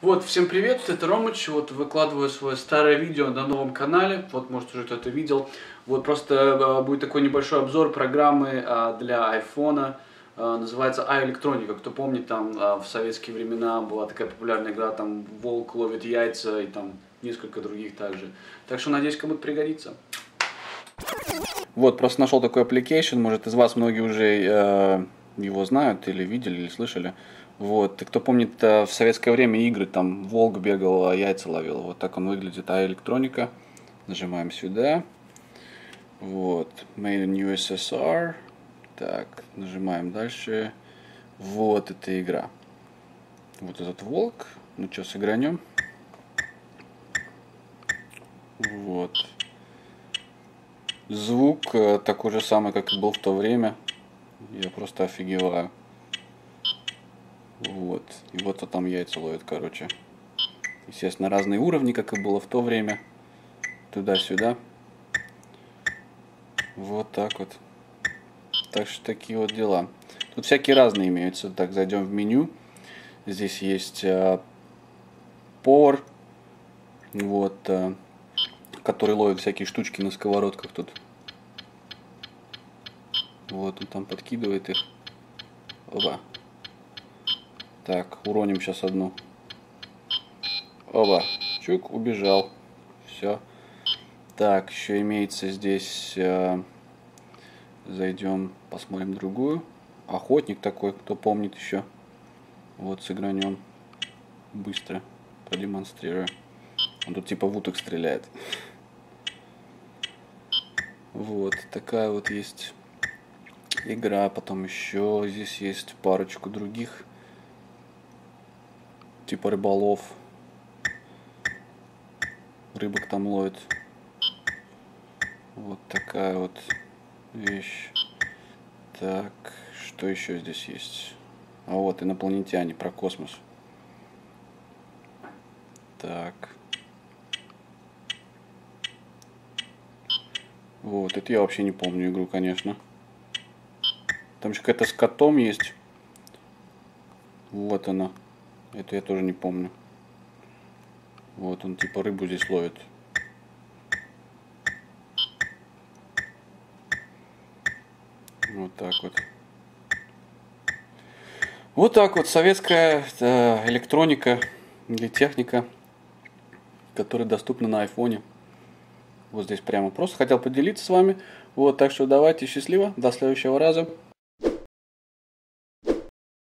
Вот, всем привет, это Ромыч, вот выкладываю свое старое видео на новом канале, вот может уже кто-то видел. Вот просто будет такой небольшой обзор программы для айфона, называется iElectronica. Кто помнит, там в советские времена была такая популярная игра, там волк ловит яйца и там несколько других также. Так что надеюсь, кому-то пригодится. Вот, просто нашел такой application, может из вас многие уже его знают или видели, или слышали. Вот, и кто помнит, в советское время игры, там волк бегал, яйца ловил, вот так он выглядит, iElectronica. Нажимаем сюда, вот, Made in USSR, так, нажимаем дальше, вот эта игра. Вот этот волк, ну что, сыгранем. Вот. Звук такой же самый, как и был в то время. Я просто офигеваю. Вот. И вот он там яйца ловит, короче. Естественно, разные уровни, как и было в то время. Туда-сюда. Вот так вот. Так что такие вот дела. Тут всякие разные имеются. Так, зайдем в меню. Здесь есть пор. Вот. Который ловит всякие штучки на сковородках тут. Вот, он там подкидывает их. Оба. Так, уроним сейчас одну. Оба. Чук, убежал. Все. Так, еще имеется здесь... зайдем, посмотрим другую. Охотник такой, кто помнит еще. Вот, сыгранем. Быстро. Продемонстрирую. Он тут типа в уток стреляет. Вот, такая вот есть игра. Потом еще здесь есть парочку других. Типа рыболов. Рыбок там ловит. Вот такая вот вещь. Так, что еще здесь есть? А вот инопланетяне, про космос. Так. Вот, это я вообще не помню игру, конечно. Там еще какая-то с котом есть. Вот она. Это я тоже не помню. Вот он типа рыбу здесь ловит. Вот так вот. Вот так вот советская электроника или техника, которая доступна на айфоне. Вот здесь прямо. Просто хотел поделиться с вами. Вот, так что давайте, счастливо. До следующего раза.